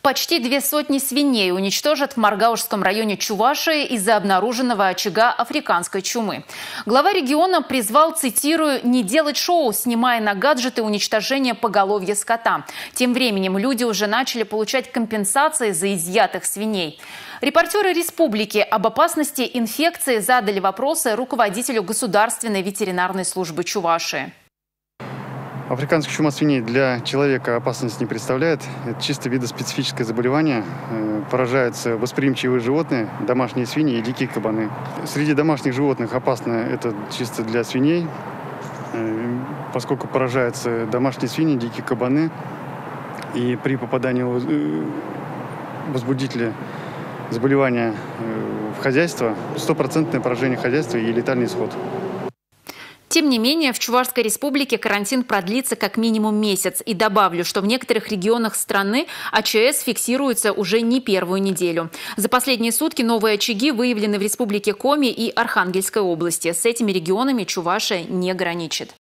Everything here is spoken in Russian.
Почти 200 свиней уничтожат в Маргаушском районе Чувашии из-за обнаруженного очага африканской чумы. Глава региона призвал, цитирую, «не делать шоу, снимая на гаджеты уничтожение поголовья скота». Тем временем люди уже начали получать компенсации за изъятых свиней. Репортеры республики об опасности инфекции задали вопросы руководителю Государственной ветеринарной службы Чувашии. Африканская чума свиней для человека опасности не представляет. Это чисто видоспецифическое заболевание. Поражаются восприимчивые животные, домашние свиньи и дикие кабаны. Среди домашних животных опасно это чисто для свиней, поскольку поражаются домашние свиньи, дикие кабаны. И при попадании возбудителя заболевания в хозяйство, 100% поражение хозяйства и летальный исход. Тем не менее, в Чувашской республике карантин продлится как минимум месяц. И добавлю, что в некоторых регионах страны АЧС фиксируется уже не первую неделю. За последние сутки новые очаги выявлены в республике Коми и Архангельской области. С этими регионами Чувашия не граничит.